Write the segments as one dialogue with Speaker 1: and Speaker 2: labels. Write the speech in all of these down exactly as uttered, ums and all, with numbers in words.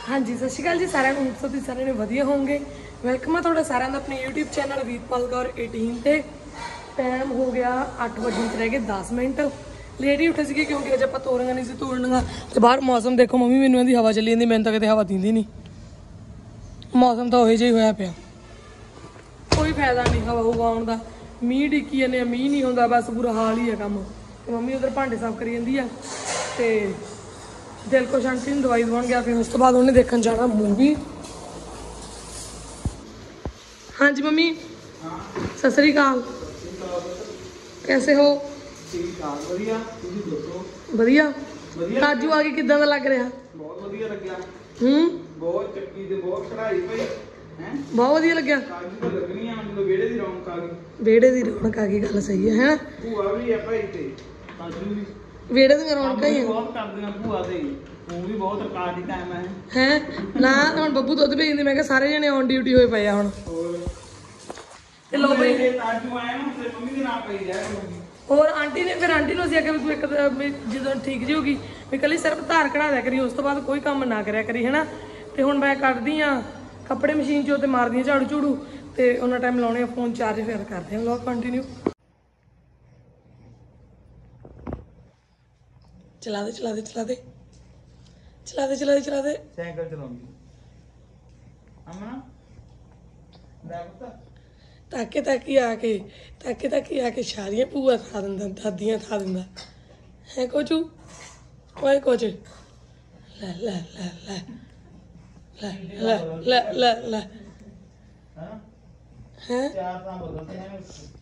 Speaker 1: हाँ जी सत श्री अकाल जी सारे उम्मीद तुसीं सारे वधिया होंगे। वेलकम है तुहाडा सारिਆਂ ਦਾ अपने यूट्यूब चैनल वीरपाल कौर अठारह ਤੇ टाइम हो गया अठ वजन रह गए दस मिनट लेट ही उठे थे क्योंकि अज आप तोड़ियां नहीं सी तोड़नियां ते बाहर मौसम देखो मम्मी मैनूं आंदी हवा चली जाती मैनूं तां किते हवा दिंदी नहीं मौसम तो उहो जिहा ही होया पिया कोई फायदा नहीं हवा हुवा आउण दा मींह डिक्की जाने मींह नहीं आउंदा बस बुरा हाल ही है काम मम्मी उधर भांडे साफ करी जांदी आ ते दिल को शांति ने दवाई दवाउण गया फिर उस तो बाद उन्हें देखने जाना मूवी। हाँ जी मम्मी सत श्री अकाल कैसे हो वधिया काजू आ के किदां दा लग रहा
Speaker 2: बहुत वधिया लग्या
Speaker 1: हूं
Speaker 2: बहुत चक्की ते बहुत चढ़ाई पई हैं
Speaker 1: बहुत वधिया लग्या
Speaker 2: काजू तो लगनी है मतलब वेड़े दी रौनक आ गई
Speaker 1: वेड़े दी रौनक आ गई गल सही है हैं
Speaker 2: भूआ भी है भाई ते काजू भी
Speaker 1: वेड़े दी रौनक ही है
Speaker 2: बहुत करदियां भूआ ते वो भी बहुत रिकॉर्ड ही टाइम है
Speaker 1: हैं ना हुण बब्बू दुੱਧ भेजदी मैं कहा सारे जने ऑन ड्यूटी होए पए आ हुण ते लो भाई
Speaker 2: काजू आए ना ते मम्मी दे नाल पई जाए करूंगी
Speaker 1: और आंटी ने फिर आंटी ਨੂੰ ਅਸੀਂ ਆਖਿਆ ਵੀ ਤੂੰ ਇੱਕ ਜਦੋਂ ਠੀਕ ਜੀ ਹੋਗੀ ਵੀ ਕੱਲੀ ਸਿਰਫ ਧਾਰ ਕਢਾ ਦਿਆ ਕਰੀ ਉਸ ਤੋਂ ਬਾਅਦ ਕੋਈ ਕੰਮ ਨਾ ਕਰਿਆ ਕਰੀ ਹੈਨਾ ਤੇ ਹੁਣ ਮੈਂ ਕੱਢਦੀ ਆ ਕੱਪੜੇ ਮਸ਼ੀਨ ਚੋਂ ਤੇ ਮਾਰਦੀ ਆ ਝਾੜੂ ਝੂੜੂ ਤੇ ਉਹਨਾਂ ਟਾਈਮ ਲਾਉਣੇ ਆ ਫੋਨ ਚਾਰਜ ਫਿਰ ਕਰਦੇ ਆ ਵਲੌਗ ਕੰਟੀਨਿਊ ਚਲਾ ਦੇ ਚਲਾ ਦੇ ਚਲਾ ਦੇ ਚਲਾ ਦੇ ਚਲਾ ਦੇ ਚਲਾ ਦੇ
Speaker 2: ਸਾਈਕਲ ਚਲਾਉਂਗੀ ਅਮਨਾ ਦੇਖਤਾ
Speaker 1: ताके ताकी आके ताके ताकी आके सारियां भूआ खा दिंदा दादियां खा दिंदा है कोचू ओए कोच ले ले ले ले ले ले ले ले ले
Speaker 2: हां
Speaker 1: हैं
Speaker 2: चार ਤਾਂ ਬਦਲਦੇ ਨੇ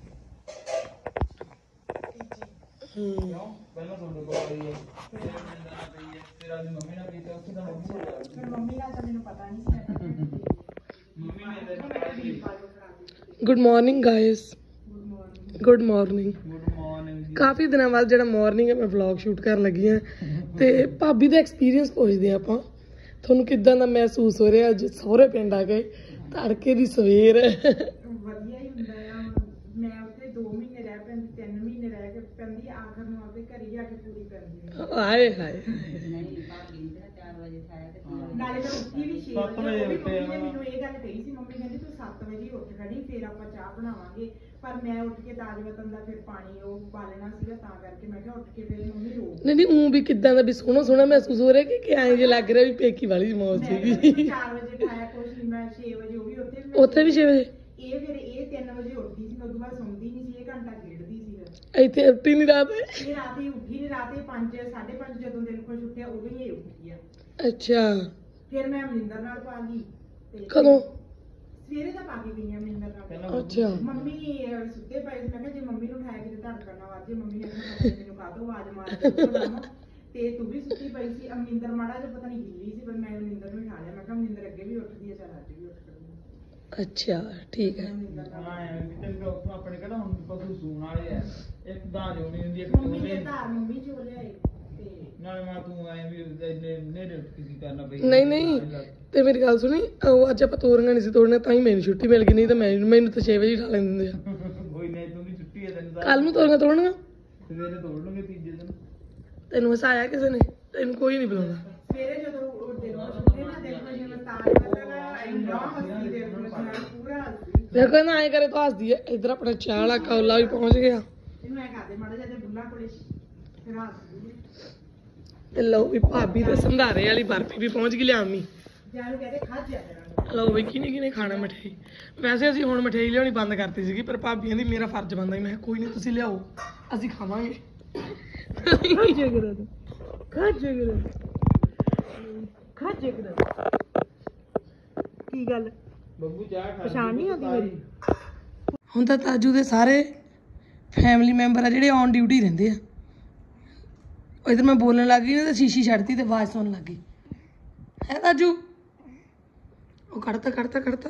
Speaker 1: हम्म
Speaker 2: ਕਿਉਂ ਪਹਿਲਾਂ ਤੁਹਾਡੇ ਕੋਲ ਆਈ ਹੈ ਫਿਰ ਮੈਨੂੰ ਨਾ ਪਈ ਹੈ ਫਿਰ ਆਦੀ ਮੰਮੀ ਨਾਲ ਪੀਤਾ ਉੱਥੇ ਤਾਂ ਮੰਮੀ ਫਿਰ ਮੰਮੀ ਨਾਲ ਤਾਂ ਮੈਨੂੰ ਪਤਾ ਨਹੀਂ ਸੀ ਮੰਮੀ ਨੇ ਤਾਂ ਪਾਈ
Speaker 1: good morning guys good morning
Speaker 2: good morning
Speaker 1: काफी दिनों बाद ਜਿਹੜਾ ਮਾਰਨਿੰਗ ਹੈ ਮੈਂ ਵਲੌਗ ਸ਼ੂਟ ਕਰਨ ਲੱਗੀ ਆ ਤੇ ਭਾਬੀ ਦਾ ਐਕਸਪੀਰੀਅੰਸ ਪੁੱਛਦੇ ਆ ਆਪਾਂ ਤੁਹਾਨੂੰ ਕਿੱਦਾਂ ਦਾ ਮਹਿਸੂਸ ਹੋ ਰਿਹਾ ਅੱਜ ਸਹੁਰੇ ਪਿੰਡ ਆ ਕੇ ਤੜਕੇ ਦੀ ਸਵੇਰ
Speaker 3: ਵਧੀਆ ਹੀ ਹੁੰਦਾ ਆ ਮੈਂ ਉੱਥੇ ਦੋ ਮਹੀਨੇ ਰਹਿ ਪੈਂਦੀ ਤਿੰਨ ਮਹੀਨੇ ਰਹਿ ਕੇ ਪੈਂਦੀ ਆਖਰ ਨੂੰ ਆਪੇ ਘਰ ਹੀ ਆ ਕੇ ਪੂਰੀ ਕਰਦੀ
Speaker 1: ਹਾਏ ਹਾਏ
Speaker 3: ਨਾਲੇ ਮੈਂ ਉੱਠੀ ਵੀ ਛੇ
Speaker 2: ਸੱਤ
Speaker 3: ਵਜੇ
Speaker 2: ਵਜੇ
Speaker 3: ਉਹ ਵੀ
Speaker 2: ਉੱਠੇ
Speaker 3: ਮੰਮੀ ਨੇ
Speaker 2: ਆ।
Speaker 3: ਮੈਨੂੰ ਇਹ ਗੱਲ ਕਹੀ ਸੀ ਮੰਮੀ ਕਹਿੰਦੀ ਤੂੰ ਸੱਤ ਵਜੇ ਉੱਠ ਖੜੀ ਫਿਰ ਆਪਾਂ ਚਾਹ ਬਣਾਵਾਂਗੇ ਪਰ ਮੈਂ ਉੱਠ ਕੇ ਤਾਜ ਵਤਨ ਦਾ ਫਿਰ ਪਾਣੀ ਉਹ ਬਾਲਣਾ ਸੀਗਾ ਤਾਂ ਕਰਕੇ ਮੈਂ ਕਿਹਾ ਉੱਠ ਕੇ ਫਿਰ ਮੰਮੀ ਰੋ
Speaker 1: ਨਹੀਂ ਨਹੀਂ ਉਹ ਵੀ ਕਿੱਦਾਂ ਦਾ ਵੀ ਸੋਹਣਾ ਸੋਹਣਾ ਮਹਿਸੂਸ ਹੋ ਰਿਹਾ ਕਿ ਕਿ ਐਂ ਜੇ ਲੱਗ ਰਿਹਾ ਵੀ ਪੇਕੀ ਵਾਲੀ ਮੌਜ ਸੀਗੀ
Speaker 3: ਚਾਰ ਵਜੇ ਖਾਇਆ ਕੁਛ ਨਹੀਂ ਮੈਂ ਛੇ ਵਜੇ ਉਹ ਵੀ ਉੱਥੇ ਵੀ
Speaker 1: ਉੱਥੇ ਵੀ ਛੇ ਵਜੇ
Speaker 3: ਇਹ ਫਿਰ ਇਹ ਤਿੰਨ ਵਜੇ ਉੱਠਦੀ ਸੀ ਮੈਂ ਉਦੋਂ ਬਾਅਦ ਸੌਂਦੀ ਨਹੀਂ ਸੀ ਇਹ ਘੰਟਾ ਖੇਡਦੀ ਸੀ ਫਿਰ
Speaker 1: ਇੱਥੇ ਉੱਠੀ ਨਹੀਂ ਰਾਤ
Speaker 3: ਇਹ ਰਾਤੀ ਉੱਠੀ ਨਹੀਂ ਰਾਤੀ ਪੰਜ ਸਾਢੇ ਪੰਜ ਜਦੋਂ ਦਿਲ ਖੁਸ਼ ਉੱਠਿਆ ਉਦੋਂ ਹੀ ਇਹ ਉੱਠ ਗਿਆ
Speaker 1: ਅੱਛਾ
Speaker 3: ਫਿਰ ਮੈਂ ਅਮਰਿੰਦਰ ਨਾਲ ਪਾ ਗਈ ਤੇ
Speaker 1: ਕਦੋਂ
Speaker 3: ਸਵੇਰੇ ਤਾਂ ਪਾ ਕੇ ਗਈ ਆ ਅਮਰਿੰਦਰ ਨਾਲ
Speaker 1: ਅੱਛਾ
Speaker 3: ਮੰਮੀ ਅਹ, ਸੁੱਤੇ ਪਏ ਸੀ ਮੈਂ ਕਿਹਾ ਜੇ ਮੰਮੀ ਨੂੰ ਉਠਾਇਆ ਕਿਤੇ ਧੜਕਣ ਨਾ ਵੱਜੇ ਮੰਮੀ ਨੇ ਕਿਹਾ ਮੈਨੂੰ ਕਾ ਦੋ ਆਵਾਜ਼ ਮਾਰ ਕੇ ਉੱਠ ਜਾਵਾਂ। ਤੇ ਤੂੰ ਵੀ ਸੁੱਤੀ ਪਈ ਸੀ ਅਮਰਿੰਦਰ ਮਾੜਾ ਜਿਹਾ ਪਤਾ ਨਹੀਂ ਹਿੱਲੀ ਸੀ ਪਰ ਮੈਂ ਅਮਰਿੰਦਰ ਨੂੰ ਉਠਾ ਲਿਆ ਮੈਂ ਕਿਹਾ ਅਮਰਿੰਦਰ ਅੱਗੇ ਵੀ ਉੱਠਦੀ ਹੈ ਚੱਲ ਅੱਜ ਵੀ ਉੱਠ ਖੜੀ
Speaker 1: ਅੱਛਾ ਠੀਕ ਹੈ
Speaker 3: ਅਮਰਿੰਦਰ ਨਾਲ
Speaker 2: ਹਾਂ ਕਿਤੇ ਵੀ ਉੱਥੋਂ ਆਪਣੇ ਕਿਹੜਾ ਹੁਣ ਪਸ਼ੂ ਸੂਣ ਵਾਲੇ ਆ ਇੱਕ ਦਾਜ ਹੋਣੀ ਹੁੰਦੀ ਇੱਕ
Speaker 3: ਮੰਮੀ ਨੇ
Speaker 2: ਚੋਲੇ
Speaker 3: ਧਾਰ ਮੰਮੀ ਚੋ ਲਿਆਏ ਤੇ
Speaker 2: ਨਾਲੇ ਮੈਂ ਤੂੰ ਐ ਵੀ ਇੰਨੇ ਨੇੜੇ ਉੱਠ ਕੇ ਕੀ ਕਰਨਾ ਪਈ
Speaker 1: ਨਹੀਂ ਨਹੀਂ ਤੇ ਮੇਰੀ ਗੱਲ ਸੁਣੀ ਉਹ ਅੱਜ ਆਪਾਂ ਤੋਰੀਆਂ ਨਹੀਂ ਸੀ ਤੋੜਨੇ ਤਾਂ ਹੀ ਮੈਨੂੰ ਛੁੱਟੀ ਮਿਲ ਗਈ ਨਹੀਂ ਤਾਂ ਮੈਂ ਮੈਨੂੰ ਤਾਂ ਛੇ ਵਜੇ ਉਠਾ ਲੈਂਦੇ ਆ
Speaker 2: ਕੋਈ ਨਹੀਂ ਤੂੰ ਦੀ ਛੁੱਟੀ ਹੈ ਤੈਨੂੰ ਤਾਂ
Speaker 1: ਕੱਲ ਨੂੰ ਤੋਰੀਆਂ ਤੋੜਨੀਆਂ
Speaker 2: ਸਵੇਰੇ ਤੋੜ ਲੂੰਗੇ ਤੀਜੇ ਦਿਨ
Speaker 1: ਤੈਨੂੰ ਹਸਾਇਆ ਕਿਸੇ ਨੇ ਤੈਨੂੰ ਕੋਈ ਨਹੀਂ ਬੁਲਾਉਂਦਾ
Speaker 3: ਸਵੇਰੇ ਜਦੋਂ ਉਹ ਦਿਲ ਖੁਸ਼ ਉੱਠੇ ਨਾ ਦਿਲ ਖੁਸ਼ ਜਿਵੇਂ ਤਾਜ ਵਤਨ ਇੰਨਾ ਹੱਸਦੀ ਦਿਲ ਖੁਸ਼ ਨਾਲ ਪੂਰਾ ਹੱਸਦੀ
Speaker 1: ਦੇਖੋ ਨਾ ਐ ਕਰੇ ਤਾਂ ਹੱਸਦੀ ਹੈ ਇੱਧਰ ਆਪਣਾ ਚਾਹ ਵਾਲਾ ਕੌਲਾ ਵੀ ਪਹੁੰਚ ਗਿਆ
Speaker 3: ਇਹਨੂੰ ਐ ਕਰਦੇ ਮਾੜਾ ਜਿਹਾ ਤੇ ਬੁੱਲਾ ਕੋਲੇ ਫਿਰ ਹੱਸਦੀ ਹੈ।
Speaker 1: ਤੇ ਲਓ ਵੀ ਭਾਬੀ ਦੇ ਸੰਧਾਰੇ ਵਾਲੀ ਬਰਫੀ ਵੀ ਪਹੁੰਚ ਗਈ ਲਿਆਮੀ
Speaker 3: ਜਾਨੂੰ ਕਹਿੰਦੇ ਖਾ ਜਾ ਕਰਾਂਗੇ
Speaker 1: ਲਓ ਵੀ ਕਿਹਨੇ ਕਿਹਨੇ ਖਾਣਾ ਮਠਿਆਈ ਵੈਸੇ ਅਸੀਂ ਹੁਣ ਮਠਿਆਈ ਲਿਆਉਣੀ ਬੰਦ ਕਰਤੀ ਸੀਗੀ ਪਰ ਭਾਬੀ ਕਹਿੰਦੀ ਮੇਰਾ ਫਰਜ਼ ਬਣਦਾ ਸੀ ਮੈਂ ਕਿਹਾ ਕੋਈ ਨਹੀਂ ਤੁਸੀਂ ਲਿਆਓ ਅਸੀਂ ਖਾਵਾਂਗੇ ਖਾਜੇ ਕਰਾ ਖਾਜੇ ਕਰਾ ਖਾਜੇ ਕਰਾ ਕੀ ਗੱਲ
Speaker 2: ਬੱਬੂ ਚਾਹ ਖਾ
Speaker 3: ਪਛਾਣ ਨਹੀਂ ਆਉਂਦੀ ਮੇਰੀ
Speaker 1: ਹੁਣ ਤਾਂ ਤਾਜੂ ਦੇ ਸਾਰੇ ਫੈਮਿਲੀ ਮੈਂਬਰ ਆ ਜਿਹੜੇ ਔਨ ਡਿਊਟੀ ਰਹਿੰਦੇ ਆ ਇਧਰ ਮੈਂ ਬੋਲਣ ਲੱਗ ਗਈ ਨਾ ਤਾਂ ਸ਼ੀਸ਼ੀ ਛੱਡਤੀ ਤੇ ਆਵਾਜ਼ ਸੁਣਨ ਲੱਗ ਗਈ ਹੈ ਤਾਜੂ ਉਹ ਕੱਢਤਾ ਕੱਢਤਾ ਕੱਢਤਾ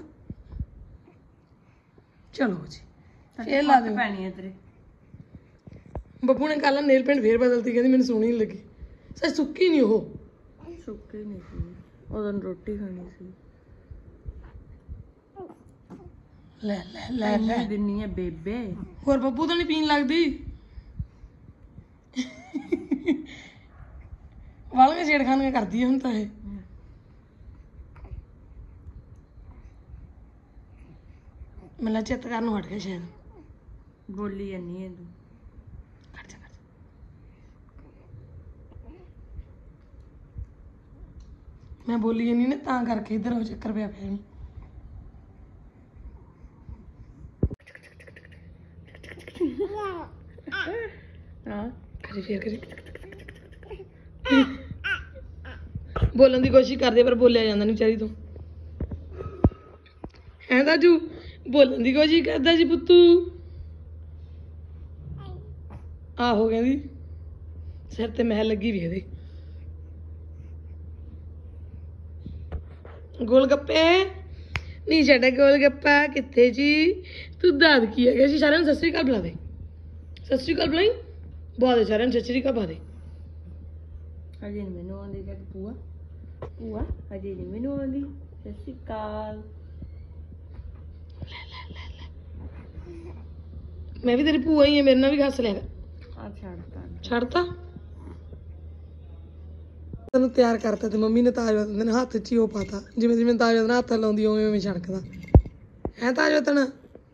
Speaker 1: ਚਲੋ ਜੀ ਫੇਰ ਲਾ ਦੇ
Speaker 3: ਪੈਣੀ ਹੈ ਤੇਰੇ
Speaker 1: ਬੱਬੂ ਨੇ ਕੱਲ ਨੇਲ ਪੈਂਟ ਫੇਰ ਬਦਲਤੀ ਕਹਿੰਦੀ ਮੈਨੂੰ ਸੋਹਣੀ ਨਹੀਂ ਲੱਗੀ ਸੱਚ ਸੁੱਕੀ ਨਹੀਂ ਉਹ
Speaker 3: ਸੁੱਕੇ ਨਹੀਂ ਸੀ ਉਦੋਂ ਰੋਟੀ ਖਾਣੀ ਸੀ
Speaker 1: ਲੈ ਲੈ ਲੈ ਲੈ
Speaker 3: ਦਿੰਨੀ ਹੈ ਬੇਬੇ
Speaker 1: ਹੋਰ ਬੱਬੂ ਤਾਂ ਨਹੀਂ ਪੀਣ ਲੱਗਦੀ ਵਾਲੀਆਂ ਛੇੜਖਾਨੀਆਂ ਕਰਦੀ ਹੈ ਹੁਣ ਤਾਂ ਇਹ ਮੈਨੂੰ ਚਿੱਤ ਕਰਨ ਨੂੰ ਹਟ ਗਿਆ ਸ਼ਾਇਦ।
Speaker 3: ਬੋਲੀ ਜਾਨੀ ਹੈ ਤੂੰ।
Speaker 1: ਖੜ ਜਾ ਖੜ ਜਾ। ਮੈਂ ਬੋਲੀ ਨਹੀਂ ਨਾ ਤਾਂ ਕਰਕੇ ਇੱਧਰ ਹੋ ਚੱਕਰ ਪਿਆ ਪਿਆ ਇਹਨੂੰ। ਹਾਂ ਕਰੀ ਫੇਰ ਕਰੀ। ਬੋਲਣ ਦੀ ਕੋਸ਼ਿਸ਼ ਕਰਦੇ ਪਰ ਬੋਲਿਆ ਜਾਂਦਾ ਨਹੀਂ ਵਿਚਾਰੀ ਤੋਂ। ਹੈ ਦਾਜੂ ਬੋਲਣ ਦੀ ਕੋਸ਼ਿਸ਼ ਕਰਦਾ ਜੀ ਪੁੱਤੂ। ਆਹੋ ਕਹਿੰਦੀ ਸਿਰ ਤੇ ਮਹਿਲ ਲੱਗੀ ਵੀ ਇਹਦੇ। ਗੋਲ ਗੱਪੇ ਨਹੀਂ ਛੱਡ ਗੋਲ ਗੱਪਾ ਕਿੱਥੇ ਜੀ ਤੂੰ ਦਾਦ ਕੀ ਹੈਗਾ ਜੀ। ਸਾਰਿਆਂ ਨੂੰ ਸਤਿ ਸ੍ਰੀ ਅਕਾਲ ਬੁਲਾ ਦੇ। ਸਤਿ ਸ੍ਰੀ ਅਕਾਲ ਬੁਲਾਈ ਬਹੁਤ ਹੈ ਸਾਰਿਆਂ ਨੂੰ ਸਤਿ ਸ੍ਰੀ ਅਕਾਲ ਬੁਲਾ ਦੇ।
Speaker 3: ਅਜੇ ਨੀ ਮੈਨੂੰ ਆਉਂਦੀ ਕਿ ਭੂਆ ਭੂਆ ਅਜੇ ਨੀ ਮੈਨੂੰ ਆਉਂਦੀ। ਸਤਿ ਸ਼੍ਰੀ ਅਕਾਲ।
Speaker 1: ਮੈਂ ਵੀ ਤੇਰੀ ਭੂਆ ਹੀ ਆ ਮੇਰੇ ਨਾਲ ਵੀ ਹੱਸ ਲਿਆ।
Speaker 3: ਆ ਛੱਡਤਾ
Speaker 1: ਛੱਡਤਾ ਤੈਨੂੰ ਤਿਆਰ ਕਰਤਾ ਤੇ ਮੰਮੀ ਨੇ ਤਾਜ ਵਤਨ ਨੇ ਹੱਥ 'ਚ ਹੀ ਉਹ ਪਾਤਾ ਜਿਵੇਂ ਜਿਵੇਂ ਤਾਜ ਵਤਨ ਹੱਥ ਲਾਉਂਦੀ ਉਵੇਂ ਉਵੇਂ ਛੜਕਦਾ ਹੈ। ਤਾਜ ਵਤਨ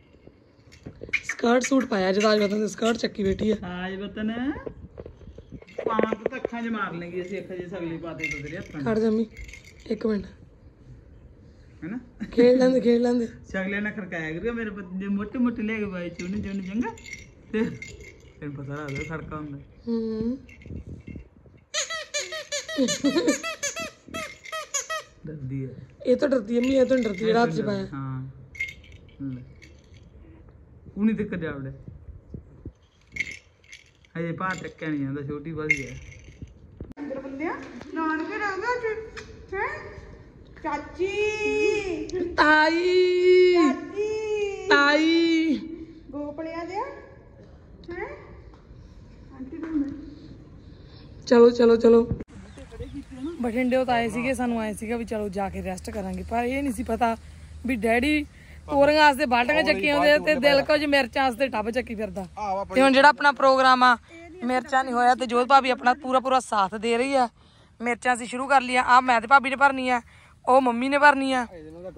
Speaker 1: ਸਕਰਟ ਸੂਟ ਪਾਇਆ ਅੱਜ ਤਾਜ ਵਤਨ ਦੇ ਸਕਰਟ ਚੱਕੀ ਬੈਠੀ ਆ।
Speaker 2: ਤਾਜ ਵਤਨ ਪਾਵਾਂ ਤਾਂ ਅੱਖਾਂ 'ਚ ਮਾਰ ਲੈਂਗੀ ਅਸੀਂ ਅੱਖਾਂ 'ਚ ਸਗਲੀ ਪਾਤੇ ਤਾਂ ਤੇਰੇ ਹੱਥਾਂ
Speaker 1: ਖੜ ਜੰਮੀ ਇੱਕ ਮਿੰਟ
Speaker 2: ਹੈਨਾ
Speaker 1: ਖੇਡ ਲੈਂਦੇ ਖੇਡ ਲੈਂਦੇ।
Speaker 2: ਸਗਲੇ ਨਾਲ ਖੜਕਾਇਆ ਕਰੂ ਮੇਰੇ ਬੱਚੇ ਮੋਟੇ ਮੋਟੇ ਲੈ ਕੇ ਬਾਈ ਚੁਣ ਚੁਣ ਚੰਗਾ ਤੇ ਤੈਨੂੰ ਪਤਾ ਲੱਗਦਾ ਖੜਕਾ ਹੁੰਦਾ।
Speaker 1: ਹੂੰ
Speaker 2: ਡਰਦੀ ਹੈ
Speaker 1: ਇਹ ਤਾਂ ਡਰਦੀ ਅੰਮੀ ਇਹ ਤਾਂ ਨੀ ਡਰਦੀ ਜਿਹੜਾ ਹੱਥ 'ਚ ਪਾਇਆ।
Speaker 2: ਹਾਂ ਉਨੀ ਤੱਕ ਜਾਵੜੇ ਹਜੇ ਪਾ ਟੱਕਿਆ ਨਹੀਂ ਜਾਂਦਾ ਛੋਟੀ ਵਾਲੀ ਹੈ।
Speaker 3: ਅੰਦਰ ਬੰਦਿਆ ਨਾਨਕੇ ਰਹੂਗਾ ਅੱਜ ਹੈ ਚਾਚੀ
Speaker 1: ਤਾਈ
Speaker 3: ਚਾਚੀ
Speaker 1: ਤਾਈ
Speaker 3: ਗੋਪਲਿਆ ਦੇ ਹੈ ਆਂਟੀ ਨੂੰ
Speaker 1: ਚਲੋ ਚਲੋ ਚਲੋ ਬਠਿੰਡੇ ਤੋਂ ਆਏ ਸੀਗੇ ਸਾਨੂੰ ਆਏ ਸੀਗਾ ਵੀ ਚਲੋ ਜਾ ਕੇ ਰੈਸਟ ਕਰਾਂਗੇ ਪਰ ਇਹ ਨਹੀਂ ਸੀ ਪਤਾ ਵੀ ਡੈਡੀ ਤੋਰੀਆਂ ਵਾਸਤੇ ਬਾਲਟੀਆਂ ਚੱਕੀਆਂ ਹੁੰਦੇ ਤੇ ਦਿਲ ਕੁਝ ਮਿਰਚਾਂ ਵਾਸਤੇ ਟੱਬ ਚੱਕੀ ਫਿਰਦਾ। ਤੇ ਹੁਣ ਜਿਹੜਾ ਆਪਣਾ ਪ੍ਰੋਗਰਾਮ ਆ ਮਿਰਚਾਂ ਨਹੀਂ ਹੋਇਆ ਤੇ ਜੋਤ ਭਾਬੀ ਆਪਣਾ ਪੂਰਾ ਪੂਰਾ ਸਾਥ ਦੇ ਰਹੀ ਆ। ਮਿਰਚਾਂ ਅਸੀਂ ਸ਼ੁਰੂ ਕਰ ਲਈਆਂ ਆ ਮੈਂ ਤੇ ਭਾਬੀ ਨੇ ਭਰਨੀ ਆ ਉਹ ਮੰਮੀ ਨੇ ਭਰਨੀ ਆ।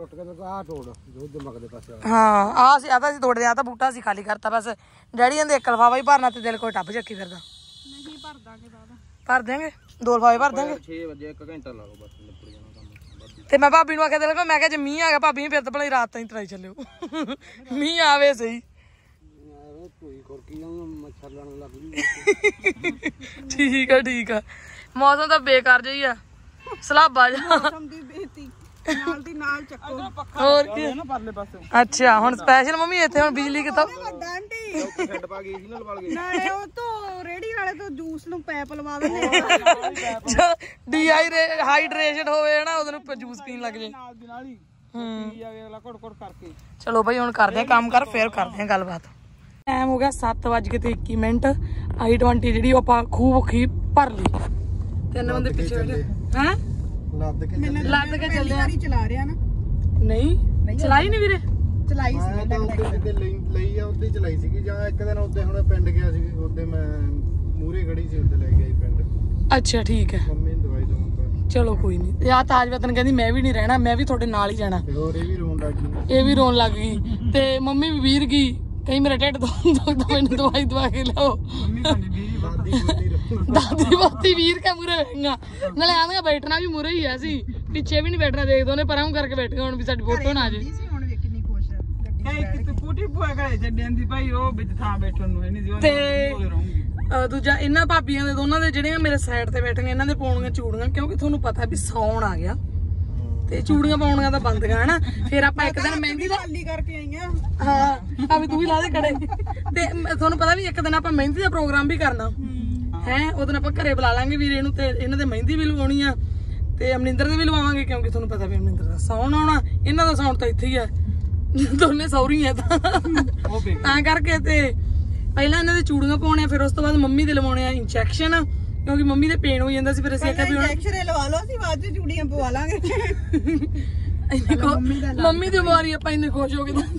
Speaker 1: ਹਾਂ ਆ ਸੀ ਆ ਤਾਂ ਅਸੀਂ ਤੋੜਦੇ ਆ ਤਾਂ ਬੂਟਾ ਅਸੀਂ ਖਾਲੀ ਕਰਤਾ ਬਸ ਡੈਡੀ ਕਹਿੰਦੇ ਇੱਕ ਲਫਾਫਾ ਹੀ ਭਰਨਾ ਤੇ ਦਿਲ ਕੋਈ ਟੱਬ ਚੱਕੀ ਫਿਰਦਾ। ਨਹੀਂ ਭਰ ਦਾਂਗੇ ਬਾਬਾ ਭਰ ਦਾਂਗੇ ਦੋ ਲਫਾਫੇ ਭਰ ਦਾਂਗੇ ਛੇ ਵਜੇ ਇੱਕ ਘੰਟਾ ਲਾ ਲਓ ਬਸ ਨਿਪਟ ਜਾਣਾ ਕੰਮ। ਤੇ ਮੈਂ ਭਾਬੀ ਨੂੰ ਆਖਿਆ ਦਿਲ ਕੋ ਮੈਂ ਕਿਹਾ ਜੇ ਮੀਂਹ ਆ ਗਿਆ ਭਾਬੀ ਫਿਰ ਤਾਂ ਭਲੇ ਰਾਤ ਤਾਈਂ ਤਰਾਈ ਚੱਲਿਓ ਮੀਂਹ ਆਵੇ ਸਹੀ। ਠੀਕ ਆ ਠੀਕ ਆ ਮੌਸਮ ਤਾਂ ਬੇਕਾਰ ਜਿਹਾ ਹੀ ਆ ਸਲਾਬਾ ਜਾ
Speaker 3: ਨਾਲ ਦੀ ਨਾਲ ਚੱਕੋ
Speaker 1: ਹੋਰ ਕੀ
Speaker 2: ਨਾ ਪਰਲੇ ਪਾਸੇ।
Speaker 1: ਅੱਛਾ ਹੁਣ ਸਪੈਸ਼ਲ ਮੰਮੀ ਇੱਥੇ ਹੁਣ ਬਿਜਲੀ ਕਿੱਥੋਂ
Speaker 3: ਆਂਟੀ
Speaker 2: ਛੱਡ ਪਾ ਗਈ ਸੀ ਨਾ ਲਵਾ ਗਈ
Speaker 3: ਨਾਲੇ ਉਹ ਤੋਂ ਰੇੜੀ ਵਾਲੇ ਤੋਂ ਜੂਸ ਨੂੰ ਪੈਪ ਲਵਾ ਦਿੰਦੇ
Speaker 1: ਡੀ ਹਾਈਡਰੇਸ਼ਨ ਹੋਵੇ ਨਾ ਉਹਦੇ ਨੂੰ ਜੂਸ ਪੀਣ ਲੱਗ ਜੇ
Speaker 2: ਨਾਲ ਦੀ ਨਾਲ ਹੀ ਹੂੰ ਜਾਵੇ ਅਗਲਾ ਘੁੱਟ ਘੁੱਟ ਕਰਕੇ।
Speaker 1: ਚਲੋ ਭਾਈ ਹੁਣ ਕਰਦੇ ਆ ਕੰਮ ਕਰ ਫੇਰ ਕਰਦੇ ਆ ਗੱਲਬਾਤ। ਟਾਈਮ ਹੋ ਗਿਆ ਸੱਤ ਵੱਜ ਕੇ ਤੇ ਇੱਕੀ ਮਿੰਟ ਆਈ ਟਵੰਟੀ ਜਿਹੜੀ ਆਪਾਂ ਖੂਬ ਖੀ ਭਰ ਲਈ ਤਿੰਨ ਬੰਦੇ ਪਿੱਛੇ ਬੈਠੇ ਹੈ
Speaker 3: ਲੱਦ ਕੇ
Speaker 1: ਲੱਦ ਕੇ ਚੱਲੇ ਆ।
Speaker 3: ਚਲਾ ਰਿਹਾ ਨਾ
Speaker 1: ਨਹੀਂ ਚਲਾਈ ਨਹੀਂ ਵੀਰੇ
Speaker 3: ਚਲਾਈ ਸੀ
Speaker 4: ਤਾਂ ਉੱਤੇ ਲਈ ਲਈ ਆ ਉੱਤੇ ਚਲਾਈ ਸੀਗੀ ਜਾਂ ਇੱਕ ਦਿਨ ਉੱਤੇ ਹੁਣ ਪਿੰਡ ਗਿਆ ਸੀ ਉੱਤੇ ਮੈਂ ਮੂਰੇ ਖੜੀ ਸੀ ਉੱਤੇ ਲੈ ਕੇ ਆਈ ਪਿੰਡ।
Speaker 1: ਅੱਛਾ ਠੀਕ ਹੈ
Speaker 4: ਮੰਮੀ ਨੂੰ ਦਵਾਈ ਦਵਾਉਂਦਾ।
Speaker 1: ਚਲੋ ਕੋਈ ਨਹੀਂ ਆ ਤਾਜ ਵਤਨ ਕਹਿੰਦੀ ਮੈਂ ਵੀ ਨਹੀਂ ਰਹਿਣਾ ਮੈਂ ਵੀ ਤੁਹਾਡੇ ਨਾਲ ਹੀ ਜਾਣਾ।
Speaker 4: ਤੇ ਹੋਰ ਇਹ ਵੀ ਰੋਣ ਲੱਗ ਗਈ
Speaker 1: ਇਹ ਵੀ ਰੋਣ ਲੱਗ ਗਈ ਤੇ ਮੰਮੀ ਵੀ ਵੀਰ ਗਈ ਕਈ ਮੇਰਾ ਢਿੱਡ ਦੁਖਦਾ ਮੈਨੂੰ ਦਵਾਈ ਦਵਾ ਕੇ ਲਿਆਓ।
Speaker 2: ਮੰਮੀ ਸਾਡੀ ਵੀਰੀ
Speaker 4: ਦਾਦੀ ਗੋਦੀ ਰੋਣ
Speaker 1: ਦਾਦੀ ਬਾਤੀ ਵੀਰ ਕੇ ਮੂਰੇ ਬੈਠੀਆਂ ਨਾਲੇ ਆਂਦੀਆਂ ਬੈਠਣਾ ਵੀ ਮੂਰੇ ਹੀ ਆ ਸੀ ਪਿੱਛੇ ਵੀ ਨਹੀਂ ਬੈਠਣਾ ਦੇਖ ਦੋਨੇ ਪਰਾਂ ਕਰਕੇ ਬੈਠ ਗਏ ਹੁਣ ਵੀ ਸਾਡੀ ਫੋਟੋ ਨਾ ਆ ਜੇ।
Speaker 3: ਹੁਣ ਵੇਖ ਕਿੰਨੀ ਖੁਸ਼ ਆ ਗੱਡੀ
Speaker 2: ਕਈ ਕਿਤੇ ਪੂਟੀ ਭੂਆ ਘਰੇ ਛੱਡਣ ਦੀ ਭਾਈ ਉਹ ਵਿੱਚ ਥਾਂ ਬੈਠਣ ਨੂੰ ਇਹ ਨਹੀਂ
Speaker 1: ਤੇ
Speaker 2: ਰਹੂੰਗੀ।
Speaker 1: ਅਹ ਦੂਜਾ ਇਹਨਾਂ ਭਾਬੀਆਂ ਦੇ ਦੋਨਾਂ ਦੇ ਜਿਹੜੀਆਂ ਮੇਰੇ ਸਾਈਡ ਤੇ ਬੈਠੀਆਂ ਇਹਨਾਂ ਦੇ ਪਾਉਣੀਆਂ ਚੂੜੀਆਂ ਕਿਉਂਕਿ ਤੁਹਾਨੂੰ ਪਤਾ ਵੀ ਸੌਣ ਆ ਗਿਆ ਤੇ ਚੂੜੀਆਂ ਪਾਉਣੀਆਂ ਤਾਂ ਬੰਦੀਆਂ ਹਨਾ ਫਿਰ ਆਪਾਂ ਇੱਕ ਦਿਨ ਮਹਿੰਦੀ ਦਾ
Speaker 3: ਖਾਲੀ ਕਰਕੇ ਆਈਆਂ
Speaker 1: ਹਾਂ ਆ ਵੀ ਤੂੰ ਵੀ ਲਾ ਦੇ ਕੜੇ ਤੇ ਮ- ਤੁਹਾਨੂੰ ਪਤਾ ਵੀ ਇੱਕ ਦਿਨ ਆਪਾਂ ਮਹਿੰਦੀ ਦਾ ਪ੍ਰੋਗਰਾਮ ਵੀ ਕਰਨਾ ਹੈ ਉਹ ਦਿਨ ਆਪਾਂ ਘਰੇ ਬੁਲਾ ਲਾਂਗੇ ਵੀਰੇ ਨੂੰ ਤੇ ਇਹਨਾਂ ਦੇ ਮਹਿੰਦੀ ਵੀ ਲਵਾਉਣੀ ਆ ਤੇ ਅਮਰਿੰਦਰ ਦੇ ਵੀ ਲਵਾਵਾਂਗੇ ਕਿਉਂਕਿ ਤੁਹਾਨੂੰ ਪਤਾ ਵੀ ਅਮਰਿੰਦਰ ਦਾ ਸੌਣ ਆਉਣਾ ਇਹਨਾਂ ਦਾ ਸੌਣ ਤਾਂ ਇੱਥੇ ਹੀ ਆ ਦੋਨੇ ਸੌਰੀ ਆ ਤਾਂ ਤਾਂ ਕਰਕੇ ਤੇ ਪਹਿਲਾਂ ਇਹਨਾਂ ਦੇ ਚੂੜੀਆਂ ਪਾਉਣੇ ਫਿਰ ਉਸ ਤੋਂ ਬਾਅਦ ਮੰਮੀ ਦੇ ਲਵਾਉਣੇ ਆ ਇੰਜੈਕਸ਼ਨ ਕਿਉਂਕਿ ਮੰਮੀ ਦੇ ਪੇਨ ਹੋ ਜਾਂਦਾ ਸੀ ਫਿਰ ਅਸੀਂ ਆਖਿਆ ਵੀ ਹੁਣ
Speaker 3: ਐਕਸਰੇ ਲਵਾ ਲਓ ਅਸੀਂ ਬਾਅਦ ਚ ਚੂੜੀਆਂ ਪਵਾ ਲਾਂਗੇ
Speaker 1: ਇੰਨੇ ਖੁ- ਮੰਮੀ ਦੀ ਬਿਮਾਰੀ ਆਪਾਂ ਇੰਨੇ ਖੁਸ਼ ਹੋ ਗਏ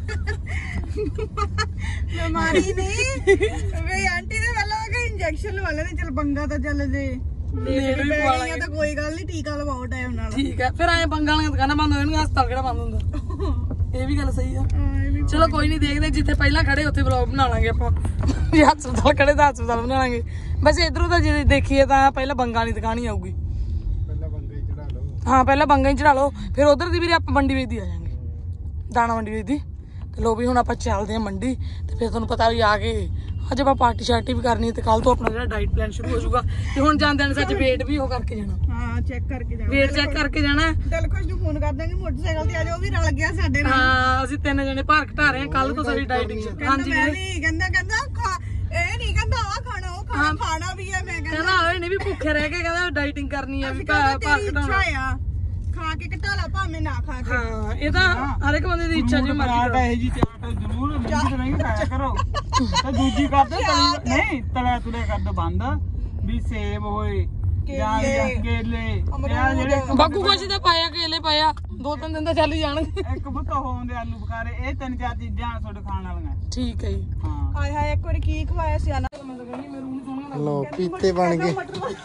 Speaker 3: ਬਿਮਾਰੀ ਨਹੀਂ ਵੇ ਆਂਟੀ ਦੇ ਵੱਲੋਂ ਕਿ ਇੰਜੈਕਸ਼ਨ ਲਵਾ ਲੈਣੇ ਚਲ ਬੰਗਾ ਤਾਂ ਚੱਲ ਜੇ
Speaker 1: ਨੇੜੇ ਵੀ ਪਵਾ ਲਾਂਗੇ
Speaker 3: ਤਾਂ ਕੋਈ ਗੱਲ ਨਹੀਂ ਟੀਕਾ ਲਵਾਓ ਟਾਈਮ ਨਾਲ
Speaker 1: ਠੀਕ ਹੈ ਫਿਰ ਐਂ ਬੰਗਾਂ ਵਾਲੀਆਂ ਦੁਕਾਨਾਂ ਬੰਦ ਹੋ ਜਾਣਗੀਆਂ ਹਸਪਤਾਲ ਕਿਹੜਾ ਬੰਦ ਹੁੰਦਾ ਇਹ ਵੀ ਗੱਲ ਸਹੀ ਆ। ਚਲੋ ਕੋਈ ਨਹੀਂ, ਦੇਖਦੇ ਜਿੱਥੇ ਪਹਿਲਾਂ ਖੜੇ ਉੱਥੇ ਵਲੌਗ ਬਣਾ ਲਾਂਗੇ ਆਪਾਂ। ਜੇ ਹਸਪਤਾਲ ਖੜੇ ਤਾਂ ਹਸਪਤਾਲ ਬਣਾ ਲਾਂਗੇ। ਵੈਸੇ ਇਧਰੋਂ ਤਾਂ ਜੇ ਦੇਖੀਏ ਤਾਂ ਪਹਿਲਾਂ ਬੰਗਾ ਵਾਲੀ ਦੁਕਾਨ ਹੀ ਆਊਗੀ।
Speaker 4: ਪਹਿਲਾਂ ਬੰਗਾ ਹੀ ਚੜਾ ਲਓ।
Speaker 1: ਹਾਂ ਪਹਿਲਾਂ ਬੰਗਾ ਹੀ ਚੜਾ ਲਓ, ਫਿਰ ਉਧਰ ਦੀ ਵੀਰੇ ਆਪਾਂ ਮੰਡੀ ਵੇਚਦੀ ਆ ਜਾਾਂਗੇ, ਦਾਣਾ ਮੰਡੀ ਵੇਚਦੀ। ਤੇ ਲੋ ਵੀ ਹੁਣ ਆਪਾਂ ਚੱਲਦੇ ਆ ਮੰਡੀ, ਤੇ ਫਿਰ ਤੁਹਾਨੂੰ ਪਤਾ ਵੀ ਆ ਕੇ ਅੱਜ ਆਪਾਂ ਪਾਰਟੀ ਸ਼ਾਰਟੀ ਵੀ ਕਰਨੀ, ਤੇ ਕੱਲ ਤੋਂ ਆਪਣਾ ਜਿਹੜਾ ਡਾਈਟ ਪਲਾਨ ਸ਼ੁਰੂ ਹੋ ਜਾਊਗਾ। ਤੇ ਹੁਣ ਜਾਂਦੇ ਨੇ ਸੱਚ ਵੇਟ ਵੀ ਉਹ ਕਰਕੇ ਜਾਣਾ।
Speaker 3: ਹਾਂ ਚੈੱਕ ਕਰਕੇ ਜਾਣਾ,
Speaker 1: ਵੇਟ ਚੈੱਕ ਕਰਕੇ ਜਾਣਾ।
Speaker 3: ਦਿਲਖੁਸ਼ ਨੂੰ ਫੋਨ ਕਰ ਦਾਂਗੇ ਮੋਟਰਸਾਈਕਲ ਤੇ ਆ ਜਾ, ਉਹ ਵੀ ਰਲ ਗਿਆ ਸਾਡੇ ਨਾਲ।
Speaker 1: ਹਾਂ ਅਸੀਂ ਤਿੰਨ ਜਣੇ ਭਾਰ ਘਟਾ ਰਹੇ ਹਾਂ ਕੱਲ ਤੋਂ ਸਾਡੀ ਡਾਈਟਿੰਗ। ਹਾਂਜੀ
Speaker 3: ਮੈਂ ਵੀ ਕਹਿੰਦਾ ਕਹਿੰਦਾ ਖਾ ਇਹ ਨਹੀਂ ਕਹਿੰਦਾ ਆ ਖਾਣਾ ਉਹ ਖਾਣਾ ਖਾਣਾ ਵੀ ਆ। ਮੈਂ ਕਹਿੰਦਾ
Speaker 1: ਕਹਿੰਦਾ ਹੋਏ ਨਹੀਂ ਵੀ ਭੁੱਖੇ ਰਹਿ ਕੇ ਕਹਿੰਦਾ ਡਾਈਟਿੰਗ ਕਰਨੀ ਆ ਵੀ ਭਾਰ ਘਟਾਉਣਾ
Speaker 3: ਆ, ਖਾ ਕੇ ਘਟਾ ਲਾ ਭਾਵੇਂ ਨਾ ਖਾ ਕੇ।
Speaker 1: ਹਾਂ ਇਹ ਤਾਂ ਹਰ ਇੱਕ ਬੰਦੇ ਦੀ ਇੱਛਾ, ਜਿਵੇਂ ਮਰਜ਼ੀ ਕਰੋ।
Speaker 2: ਇਹ ਜੀ ਚਾਟ ਜ਼ਰੂਰ ਮਿੰਟ ਨਹੀਂ ਖਾਇਆ ਕਰੋ। ਤੇ ਦੂਜੀ ਕਰ ਦੋ ਤਲੀ ਨਹੀਂ ਤਲਿਆ ਤੁਲੇ ਕਰ ਦੋ ਬੰਦ, ਵੀ ਸੇਬ ਹੋਏ ਜਾਂ ਕੇਲੇ ਜਾਂ ਜਿਹੜੇ
Speaker 1: ਬਾਕੂ ਕੁਛ ਤਾਂ ਪਾਇਆ, ਕੇਲੇ ਪਾਇਆ, ਦੋ ਤਿੰਨ ਦਿਨ ਤਾਂ ਚੱਲ ਹੀ ਜਾਣਗੇ।
Speaker 2: ਇੱਕ ਬੁੱਤ ਹੋਉਂਦੇ ਆਲੂ ਬੁਖਾਰੇ, ਇਹ ਤਿੰਨ ਚਾਰ ਚੀਜ਼ਾਂ ਤੁਹਾਡੇ ਖਾਣ ਵਾਲੀਆਂ।
Speaker 1: ਠੀਕ ਹੈ ਜੀ।
Speaker 2: ਹਾਂ
Speaker 3: ਹਾਏ ਹਾਏ ਇੱਕ ਵਾਰੀ ਕੀ ਖਵਾਇਆ ਸੀ ਆਨਾ।
Speaker 4: ਲੋ ਪੀਤੇ ਬਣ ਗਏ।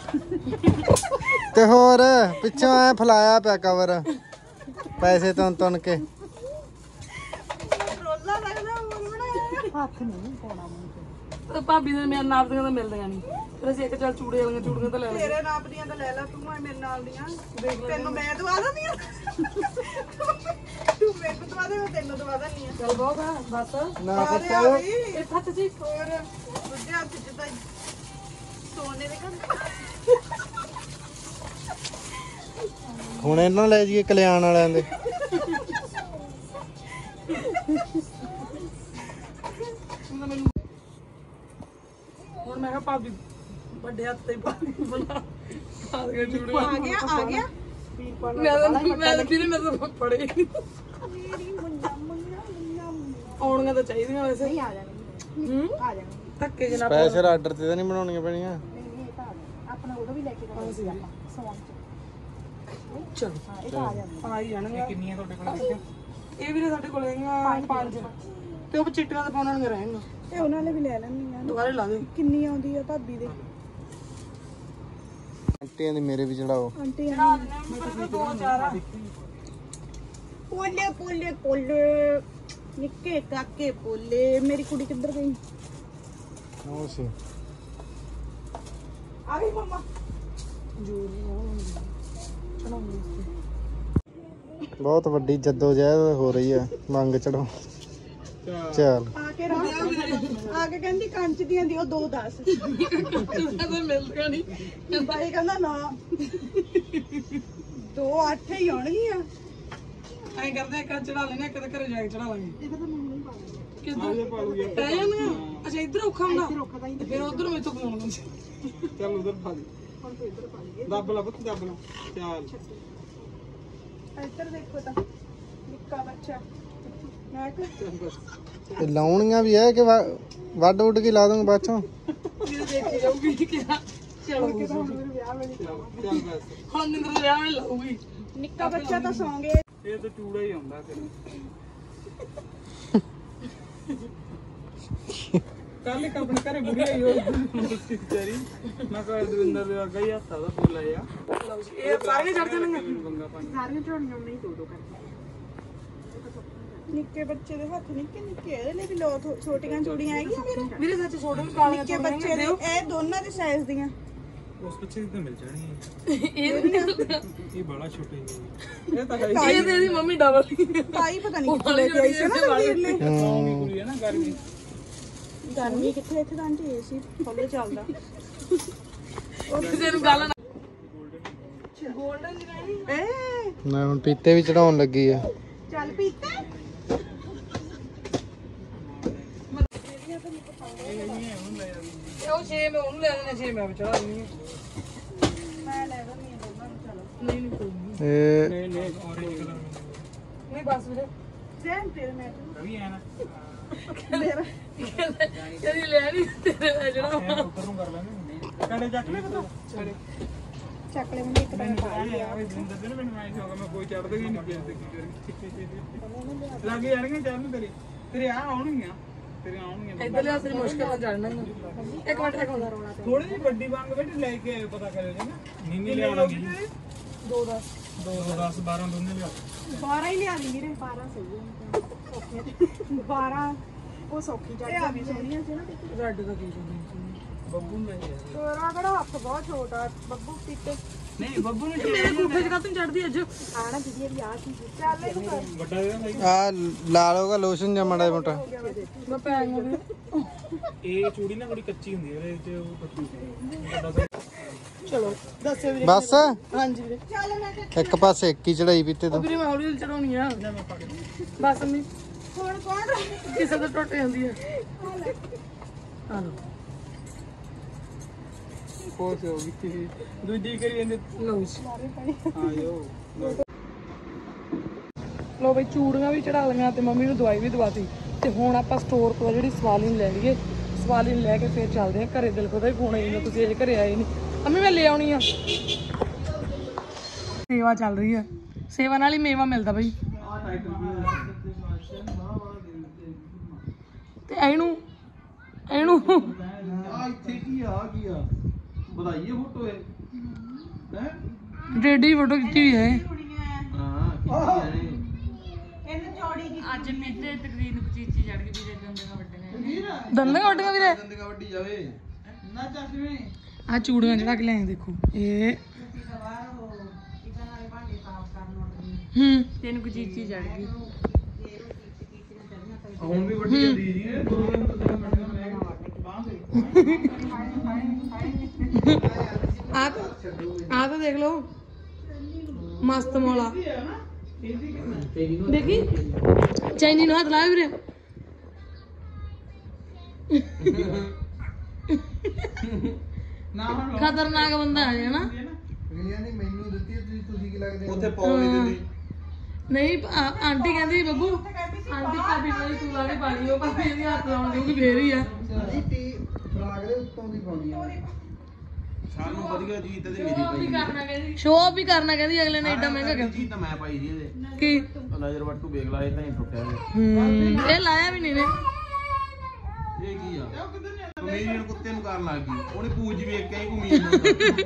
Speaker 4: ਤੇ ਹੋਰ ਪਿੱਛੋਂ ਐ ਫਲਾਇਆ ਪਿਆ ਕਵਰ, ਪੈਸੇ ਤੁੰਨ ਤੁੰਨ ਕੇ।
Speaker 3: ਰੋਲਾ ਲੱਗਦਾ ਹੋਰ ਬਣਾਇਆ ਹੱਥ ਨਹੀਂ ਪਾਉਣਾ ਮੂੰਹ
Speaker 1: ਤੇ ਭਾਬੀ ਦੇ ਮੇਰੇ ਨਾਪ ਦੀਆਂ ਤਾਂ ਮਿਲਦੀਆਂ ਨਹੀਂ, ਫਿਰ ਅਸੀਂ ਇੱਕ ਚੱਲ ਚੂੜੇ ਵਾਲੀਆਂ ਚੂੜੀਆਂ ਤਾਂ ਲੈ
Speaker 3: ਤੇ।
Speaker 1: ਲਈਆਂ।
Speaker 3: ਤੇਰੇ ਨਾਪ ਦੀਆਂ ਤਾਂ ਲੈ ਲੈ ਤੂੰ, ਆ ਮੇਰੇ ਨਾਲ ਦੀਆਂ ਤੈਨੂੰ ਮੈਂ ਦਵਾ ਦਿੰਦੀ ਆ। ਤੂੰ ਮੈਨੂੰ ਦਵਾ ਦੇ, ਮੈਂ ਤੈਨੂੰ ਦਵਾ ਦਿੰਦੀ ਆ।
Speaker 1: ਚੱਲ ਬਹੁਤ ਆ ਬਸ।
Speaker 4: ਨਾ
Speaker 3: ਅਰੇ
Speaker 4: ਪੁੱਤ
Speaker 3: ਆ ਵੀ
Speaker 1: ਇਹ ਫੱਟ ਜੀ
Speaker 3: ਹੋਰ ਦੂਜੇ ਹੱਥ ਚ ਤਾਂ ਸੋਨੇ ਦੇ ਕੰਨ।
Speaker 4: ਹੁਣ ਇਹਨਾਂ ਲੈ ਜਾਈਏ ਕਲਿਆਣ ਵਾਲਿਆਂ ਦੇ।
Speaker 1: ਹੁਣ ਮੈਂ ਕਿਹਾ ਭਾਬੀ ਵੱਡੇ ਹੱਥ ਤੇ ਪਾ ਬਣਾ ਆ ਗਿਆ ਚੂੜੇ।
Speaker 3: ਆ ਗਿਆ ਆ ਗਿਆ
Speaker 1: ਮੈਂ ਤਾਂ ਮੈਂ ਤਾਂ ਵੀਰੇ ਮੇਰੇ ਤੋਂ ਫੜੇ
Speaker 3: ਮੇਰੀ ਮੁੰਨਾ ਮੁੰਨਾ ਮੁੰਨਾ
Speaker 1: ਆਉਣੀਆਂ ਤਾਂ ਚਾਹੀਦੀਆਂ ਵੈਸੇ।
Speaker 3: ਨਹੀਂ ਆ ਜਾਣਗੇ
Speaker 1: ਹੂੰ
Speaker 3: ਆ ਜਾਣਗੇ।
Speaker 1: ਧੱਕੇ ਜਨਾ
Speaker 4: ਸਪੈਸ਼ਲ ਆਰਡਰ ਤੇ ਤਾਂ ਨਹੀਂ ਬਣਾਉਣੀਆਂ ਪੈਣੀਆਂ।
Speaker 3: ਨਹੀਂ ਨਹੀਂ ਇਹ ਤਾਂ ਆ ਜਾਣਗੇ। ਆਪਣਾ ਉਹਦਾ ਵੀ ਲੈ ਕੇ ਜਾਣਾ ਸੀ ਆਪਾਂ ਸੌਣ ਚ।
Speaker 1: ਚਲ
Speaker 3: ਹਾਂ ਇਹ ਤਾਂ ਆ ਜਾਣਗੇ।
Speaker 1: ਆ ਹੀ ਜਾਣਗੇ।
Speaker 2: ਕਿੰਨੀਆਂ ਤੁਹਾਡੇ ਕੋਲ?
Speaker 1: ਇਹ ਵੀਰੇ ਸਾਡੇ ਕੋਲ ਹੈਗੀਆਂ ਪੰਜ, ਤੇ ਉਹ ਚਿੱਟੀਆਂ ਤੇ ਪਾਉਣ ਵਾਲੀਆਂ ਰਹਿਣਗੀਆਂ।
Speaker 3: ਤੇ ਉਹਨਾਂ ਨੇ ਵੀ ਲੈ ਲੈਣੀ ਆ।
Speaker 1: ਦੁਬਾਰੇ ਲਾ ਦੇ।
Speaker 3: ਕਿੰਨੀ ਆਉਂਦੀ ਆ ਭਾਬੀ ਦੇ?
Speaker 4: ਆਂਟੀਆਂ ਦੀ ਮੇਰੇ ਵੀ ਚੜਾਓ।
Speaker 3: ਆਂਟੀ
Speaker 1: ਦੋ ਚਾਰ
Speaker 3: ਪੋਲੇ ਪੋਲੇ ਪੋਲੇ ਨਿੱਕੇ ਕਾਕੇ ਪੋਲੇ। ਮੇਰੀ ਕੁੜੀ ਕਿੱਧਰ ਗਈ?
Speaker 4: ਉਹ ਸੀ
Speaker 3: ਆ ਗਈ ਮੰਮਾ।
Speaker 4: ਬਹੁਤ ਵੱਡੀ ਜਦੋਜਹਿਦ ਹੋ ਰਹੀ ਆ ਮੰਗ ਚੜਾਓ। ਚੱਲ
Speaker 3: ਆ ਕੇ ਰੱਖ ਆ ਕੇ ਕਹਿੰਦੀ ਕੰਚ ਦੀਆਂ ਦਿਓ ਦੋ ਦਸ।
Speaker 1: ਤੇ ਮਿਲਦੀਆਂ ਨਹੀਂ।
Speaker 3: ਬਾਈ ਕਹਿੰਦਾ ਨਾ ਦੋ ਅੱਠ ਹੀ ਆਉਣਗੀਆਂ।
Speaker 1: ਐਂ ਕਰਦੇ ਇੱਕ ਚੜਾ ਲੈਣੇ, ਇੱਕ ਤਾਂ ਘਰੇ ਜਾ ਕੇ ਚੜਾ ਲਾਂਗੇ।
Speaker 3: ਇਹਦਾ ਤਾਂ ਮੰਮੀ ਪਾ ਲੈਂਦੀ।
Speaker 1: ਕਿੱਧਰ ਪੈ ਜਾਂਦੀਆਂ? ਅੱਛਾ ਇੱਧਰ ਔਖਾ ਹੁੰਦਾ, ਤੇ ਫਿਰ ਉਧਰ ਮੇਰੇ ਤੋਂ ਫੋਨ ਹੁੰਦੀ।
Speaker 2: ਚੱਲ ਉਧਰ ਪਾ ਦੇ,
Speaker 3: ਹੁਣ ਤੂੰ ਇੱਧਰ ਪਾ ਲਈਏ।
Speaker 2: ਦੱਬ ਲਾ ਪੁੱਤ ਦੱਬ ਲਾ। ਚੱਲ
Speaker 3: ਇੱਧਰ ਦੇਖੋ ਤਾਂ ਨਿੱਕਾ ਬੱਚਾ। ਮੈਂ ਕਿ
Speaker 2: ਚੱਲ ਬਸ
Speaker 4: ਤੇ ਲਾਉਣੀਆਂ ਵੀ ਐ ਕਿ ਵਾ- ਵੱਢ ਉੱਡ ਕੇ ਲਾ ਦੂੰਗਾ ਬਾਅਦ ਚੋਂ।
Speaker 1: ਇਹ ਦੇਖੀ ਜਾਊਗੀ ਕਿਹਾ ਚਲੋ
Speaker 3: ਹੁਣ ਮੇਰੇ ਵਿਆਹ ਵੇਲੇ
Speaker 2: ਚੱਲ ਬਸ।
Speaker 1: ਹੁਣ ਨਿੰਦਰ ਦੇ ਵਿਆਹ ਵੇਲੇ ਲਾਊਗੀ।
Speaker 3: ਨਿੱਕਾ ਬੱਚਾ ਤਾਂ ਸੌਂ ਗਏ।
Speaker 2: ਇਹ ਤਾਂ ਚੂੜਾ ਹੀ ਆਉਂਦਾ ਫਿਰ। ਕੱਲ ਇੱਕ ਆਪਣੇ ਘਰੇ ਬੁੜੀ ਆਈ ਉਹ ਵਿਚਾਰੀ, ਮੈਂ ਕਿਹਾ ਦਵਿੰਦਰ ਦੇ ਵਰਗਾ ਹੀ ਹੱਥਾ ਦਾ ਫੁੱਲ ਆਇਆ।
Speaker 1: ਲਓ ਜੀ ਇਹ ਸਾਰੀਆਂ ਚੜ ਜਾਣਗੀਆਂ।
Speaker 2: ਬੰਗਾ ਪਾਣੀ
Speaker 3: ਸਾਰੀਆਂ ਝੋਲੀਆਂ ਨਹੀਂ ਦੋ ਦੋ ਕਰਕੇ। ਨਿੱਕੇ ਬੱਚੇ ਦੇ ਹੱਥ ਨਿੱਕੇ ਨਿੱਕੇ, ਇਹਦੇ ਲਈ ਵੀ ਲੋ ਛੋਟੀਆਂ ਚੂੜੀਆਂ ਹੈਗੀਆਂ ਮੇਰੇ।
Speaker 1: ਵੀਰੇ ਸੱਚ ਛੋਟੇ ਨੂੰ ਕਾਲੀਆਂ
Speaker 3: ਨਿੱਕੇ ਬੱਚੇ ਦੇ ਇਹ ਦੋਨਾਂ ਦੇ ਸਾਈਜ਼ ਦੀਆਂ।
Speaker 2: ਉਸ ਬੱਚੇ ਦੀ ਤਾਂ ਮਿਲ ਜਾਣੀ ਹੈ।
Speaker 1: ਇਹ
Speaker 2: ਇਹ ਬੜਾ ਛੋਟੇ ਨੇ। ਇਹ ਤਾਂ ਹੈ
Speaker 1: ਇਹ ਤੇ ਇਹਦੀ ਮੰਮੀ ਡਬਲ
Speaker 3: ਤਾਈ ਪਤਾ ਨਹੀਂ ਕਿੱਥੋਂ ਲੈ ਕੇ ਆਈ ਸੀ ਨਾ ਵੀਰ ਨੇ।
Speaker 2: ਸੌਂਗੀ ਕੁੜੀ ਹੈ ਨਾ ਗਰਮੀ।
Speaker 3: ਗਰਮੀ ਕਿੱਥੇ ਇੱਥੇ ਤਾਂ ਆਂਟੀ ਏਸੀ ਫੁੱਲ ਚੱਲਦਾ।
Speaker 1: ਕਿਸੇ ਨੂੰ ਗੱਲ ਨਾ ਗੋਲਡਨ ਦੀ ਨਹੀਂ
Speaker 3: ਏ
Speaker 4: ਨਾ ਹੁਣ ਪੀਤੇ ਵੀ ਚੜਾਉਣ ਲੱਗੀ ਆ।
Speaker 3: ਚੱਲ ਪੀਤੇ।
Speaker 1: ਇਹ ਉਹ ਛੇ ਮੈਂ ਉਹਨੂੰ ਲੈ ਦੇਣਾ, ਛੇ ਮੈਂ ਚੜਾ ਦੇਣੀ।
Speaker 3: ਮੈਂ ਲੈ ਦਿੰਦੀ ਆ ਦੋਨਾਂ ਨੂੰ। ਚਲੋ
Speaker 1: ਨਹੀਂ ਨਹੀਂ ਕੋਈ ਨਹੀਂ
Speaker 4: ਇਹ
Speaker 2: ਨਹੀਂ ਨਹੀਂ orange ਕਲਰ
Speaker 1: ਨਹੀਂ ਬਸ ਵੀਰੇ
Speaker 3: ਸੇਮ ਤੇਰੇ ਮੈਂ
Speaker 2: ਵੀ ਹੈ ਨਾ।
Speaker 3: ਮੇਰਾ
Speaker 1: ਇਹਦੀ ਲੈ ਨਹੀਂ ਤੇਰੇ ਜਿਹੜਾ
Speaker 2: ਉੱਪਰ ਨੂੰ ਕਰ ਲੈਣੇ। ਕੜੇ ਚੱਕ ਲੈ ਤੂੰ। ਕੜੇ
Speaker 3: ਚੱਕ ਲੈ ਮੈਨੂੰ ਇੱਕ ਤਾਂ
Speaker 2: ਆਏ ਆ ਵੀ ਜਿੰਦਰ ਦੇ ਨਾ ਮੈਨੂੰ ਆਈ ਹੋਗਾ ਮੈਂ ਕੋਈ ਚੜਦਾ ਹੀ ਨਹੀਂ ਪੇੜ ਤੇ ਕੀ ਕਰੀ। ਲੱਗ ਜਾਣਗੇ ਚੜਨ ਤੇਰੇ ਤੇਰੇ ਆ ਆਉਣਗੀਆਂ ਤੇਰੇ ਆਉਣਗੀਆਂ।
Speaker 1: ਇੱਧਰ ਲਿਆ ਤੇਰੀ ਮੁਸ਼ਕਲ ਨਾਲ ਚੜਨਾ ਇੱਕ ਮਿੰਟ ਇੱਕ ਮਿੰਟ ਰੋਣਾ
Speaker 2: ਥੋੜੀ ਜਿਹੀ ਵੱਡੀ ਬੰਗ ਬੈਠ ਲੈ ਕੇ ਆਇਓ, ਪਤਾ ਕਰਿਓ ਜੀ ਨਾ ਨੀਨੀ ਲਿਆਉਣਾਗੀ
Speaker 1: ਦੋ ਦਸ
Speaker 2: ਦੋ ਦਸ ਬਾਰਾਂ ਦੋਨੇ ਲਿਆ
Speaker 3: ਬਾਰਾਂ ਹੀ ਲਿਆ ਦੀ ਵੀਰੇ ਬਾਰਾਂ ਸਹੀ ਹੈ ਓਕੇ ਬਾਰਾਂ ਉਹ ਸੌਖੀ ਚੜ ਜਾਂਦੀ ਸੋਹਣੀਆਂ ਸੀ ਨਾ
Speaker 1: ਰੈੱਡ ਦਾ ਕੀ ਸੀ
Speaker 2: ਬੱਬੂ ਨੂੰ ਨਹੀਂ
Speaker 3: ਤੇਰਾ ਕਿਹੜਾ ਹੱਥ ਬਹੁਤ ਛੋਟਾ ਬੱਬੂ ਪੀਤੇ
Speaker 2: ਨਹੀਂ ਬੱਬੂ ਨੂੰ
Speaker 1: ਮੇਰੇ ਗੂਫੇ ਚ ਕਾਤੋਂ ਚੜਦੀ ਅੱਜ
Speaker 3: ਆਣਾ ਦੀਦੀ ਵੀ ਆ ਸੀ ਚੱਲ ਇਹਨੂੰ ਕਰ
Speaker 2: ਵੱਡਾ ਇਹਦਾ ਬਾਈ
Speaker 4: ਆ ਲਾਲ ਹੋਗਾ ਲੋਸ਼ਨ ਜਾਂ ਮਾੜਾ ਮੋਟਾ
Speaker 1: ਮੈਂ ਪੈਣ ਨੂੰ
Speaker 2: ਇਹ ਚੂੜੀ ਨਾ ਥੋੜੀ ਕੱਚੀ ਹੁੰਦੀ ਹੈ ਇਹਦੇ ਵਿੱਚ ਉਹ ਕੱਚੀ ਵੱਡਾ
Speaker 1: ਚਲੋ ਦੱਸਿਓ ਵੀਰੇ
Speaker 4: ਬਸ
Speaker 1: ਹਾਂਜੀ ਵੀਰੇ
Speaker 3: ਚੱਲ ਮੈਂ ਕਿਹਾ
Speaker 4: ਇੱਕ ਪਾਸੇ ਇੱਕ ਹੀ ਚੜਾਈ ਪੀਤੇ
Speaker 1: ਉਹ
Speaker 4: ਤੋਂ
Speaker 1: ਵੀਰੇ ਮੈਂ ਹੌਲੀ ਹੌਲੀ ਚੜਾਉਣੀ ਆ ਬਸ ਮੈਂ
Speaker 3: ਹੁਣ ਕੌਣ
Speaker 1: ਕਿਸੇ ਤੋਂ ਟੁੱਟ ਜਾਂਦੀ ਹੈ ਆ ਲਓ
Speaker 2: ਕੋਸ ਹੋ ਗਈ ਦੂਜੀ ਕਰੀ ਜਾਂਦੇ
Speaker 1: ਲਓ ਜੀ
Speaker 2: ਆਇਓ
Speaker 1: ਲੋ ਬਈ ਚੂੜੀਆਂ ਵੀ ਚੜਾ ਲਈਆਂ ਤੇ ਮੰਮੀ ਨੂੰ ਦਵਾਈ ਵੀ ਦਵਾਤੀ ਤੇ ਹੁਣ ਆਪਾਂ ਸਟੋਰ ਤੋਂ ਜਿਹੜੀ ਸਵਾਲੀਨ ਲੈ ਲਈਏ ਸਵਾਲੀਨ ਲੈ ਕੇ ਫਿਰ ਚੱਲਦੇ ਆ ਘਰੇ। ਦਿਲ ਕੋਦਾ ਹੀ ਫੋਨ ਆਈ ਜਾਂਦਾ ਤੁਸੀਂ ਅਜੇ ਘਰੇ ਆਏ ਨਹੀਂ। ਮੰਮੀ ਮੈਂ ਲੈ ਆਉਣੀ ਆ। ਸੇਵਾ ਚੱਲ ਰਹੀ ਆ, ਸੇਵਾ ਨਾਲ ਹੀ ਮੇਵਾ ਮਿਲਦਾ ਬਈ। ਤੇ ਇਹਨੂੰ ਇਹਨੂੰ
Speaker 2: ਆ ਇੱਥੇ ਕੀ ਆ ਕੀ ਆ ਵਧਾਈਏ ਫੋਟੋ ਹੈ ਹੈ
Speaker 1: ਡੇਡੀ ਫੋਟੋ ਖਿੱਚੀ ਹੋਈ ਹੈ।
Speaker 2: ਹਾਂ ਕਿੱਥੇ
Speaker 3: ਇਹਨੂੰ ਚੌੜੀ ਕੀ
Speaker 5: ਅੱਜ ਮਿੱਤੇ ਤਕਰੀਰ ਨੂੰ ਚੀਚੀ ਚੜ ਗਈ ਵੀਰੇ ਦੰਦਾਂ ਵੱਡੀਆਂ
Speaker 1: ਦੰਦਾਂ ਕੱਢੀਆਂ ਵੀਰੇ
Speaker 2: ਦੰਦ ਕਬੱਡੀ ਜਾਵੇ ਨਾ ਚੱਕਵੇਂ
Speaker 1: ਆ ਚੂੜੀਆਂ ਜਿਹੜਾ ਕਿ ਲੈ ਆਏ ਦੇਖੋ ਇਹ ਹੂੰ
Speaker 5: ਤੈਨੂੰ ਕੋਈ ਚੀਚੀ ਚੜ ਗਈ
Speaker 2: ਹੁਣ ਵੀ ਵੱਡੀ ਜਾਂਦੀ ਜੀ ਇਹ ਦੋ ਦਿਨ ਤੋਂ ਬਾਂਹ
Speaker 1: ਆ ਆ ਤਾਂ ਦੇਖ ਲਓ ਮਸਤ ਮੌਲਾ ਦੇਖੀ ਚਾਈਨੀ ਨੂੰ ਹੱਥ ਲਾਇਆ ਵੀਰੇ
Speaker 2: ਨਾ ਹੁਣ
Speaker 1: ਖਤਰਨਾਕ ਬੰਦਾ ਹੈ ਨਾ।
Speaker 4: ਅਗਲੀਆਂ ਨੇ ਮੈਨੂੰ ਦਿੱਤੀ ਤੁਸੀਂ ਤੁਸੀਂ ਕੀ ਲੱਗਦੇ
Speaker 2: ਉੱਥੇ ਪਾਉ ਨਹੀਂ ਦਿੰਦੀ
Speaker 1: ਨਹੀਂ ਆ- ਆਂਟੀ ਕਹਿੰਦੀ ਬੱਬੂ ਆਂਟੀ ਭਾਬੀ ਨੂੰ ਤੂੰ ਲਾ ਕੇ ਪਾਣੀ ਉਹ ਭਾਬੀ ਇਹਦੇ ਹੱਥ ਲਾਉਣ ਦੇਊਗੀ ਫੇਰ ਹੀ ਆ।
Speaker 4: ਟੀ ਫਰਾਗ ਦੇ ਉੱਤੋਂ ਦੀ ਪਾਉਣੀ ਆ
Speaker 2: ਸਾਨੂੰ ਵਧੀਆ ਜੀਤ ਤੇ
Speaker 1: ਸ਼ੋਅ ਵੀ ਕਰਨਾ ਕਹਿੰਦੀ ਸ਼ੋਅ ਵੀ ਕਰਨਾ ਕਹਿੰਦੀ ਅਗਲੇ ਨੇ ਏਡਾ ਮਹਿੰਗਾ ਕਰ
Speaker 2: ਜੀਤ ਤਾਂ ਮੈਂ ਪਾਈ ਸੀ ਇਹਦੇ
Speaker 1: ਕੀ
Speaker 2: ਨਜ਼ਰ ਵੱਟੂ ਵੇਖ ਲਾ ਇਹ ਤਾਂ ਹੀ ਟੁੱਟਿਆ ਇਹ
Speaker 1: ਹੂੰ ਇਹ ਲਾਇਆ ਵੀ ਨਹੀਂ ਨੇ
Speaker 2: ਇਹ ਕੀ ਆ ਕਮੇਡੀਅਨ ਕੁੱਤੇ ਨੂੰ ਕਰਨ ਲੱਗ ਗਈ ਉਹਨੇ ਪੂਜ ਵੇਖ ਕੇ ਹੀ ਘੁੰਮੀ ਜਾਂਦਾ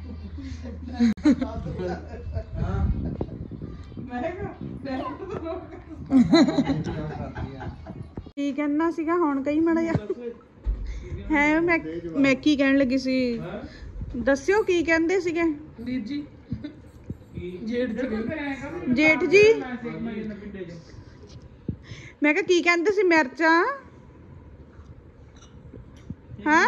Speaker 3: ਕੀ ਕਹਿਣਾ ਸੀਗਾ ਹੁਣ ਕਈ ਮੜਾ ਜਾ ਹੈ ਮੈਂ ਮੈਂ ਕੀ ਕਹਿਣ ਲੱਗੀ ਸੀ ਦੱਸਿਓ ਕੀ ਕਹਿੰਦੇ ਸੀਗੇ
Speaker 1: ਵੀਰ ਜੀ ਜੇਠ ਜੀ
Speaker 3: ਜੇਠ ਜੀ ਮੈਂ ਕਿਹਾ ਕੀ ਕਹਿੰਦੇ ਸੀ ਮਿਰਚਾਂ ਹਾਂ